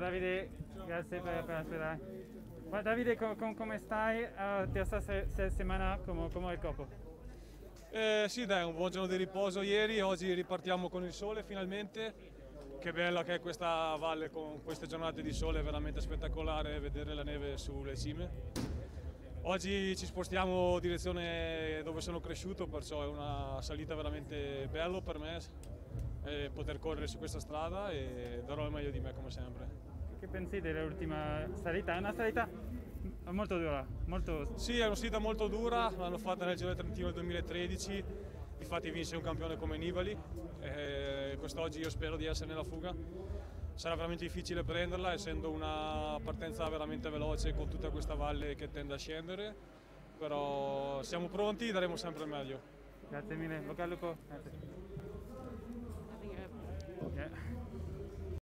Davide, grazie per aspettare. Ma Davide, come stai? Terza settimana come il corpo? Sì dai, un buon giorno di riposo ieri, oggi ripartiamo con il sole finalmente. Che bella che è questa valle con queste giornate di sole, è veramente spettacolare vedere la neve sulle cime. Oggi ci spostiamo direzione dove sono cresciuto, perciò è una salita veramente bella per me poter correre su questa strada e darò il meglio di me come sempre. Che pensi dell'ultima salita? È una salita molto dura, molto... Sì, è una sfida molto dura, l'hanno fatta nel Giro del Trentino nel 2013, infatti vinse un campione come Nibali, quest'oggi io spero di essere nella fuga. Sarà veramente difficile prenderla, essendo una partenza veramente veloce con tutta questa valle che tende a scendere, però siamo pronti, daremo sempre il meglio. Grazie mille, bocca al lupo. Grazie. Yeah.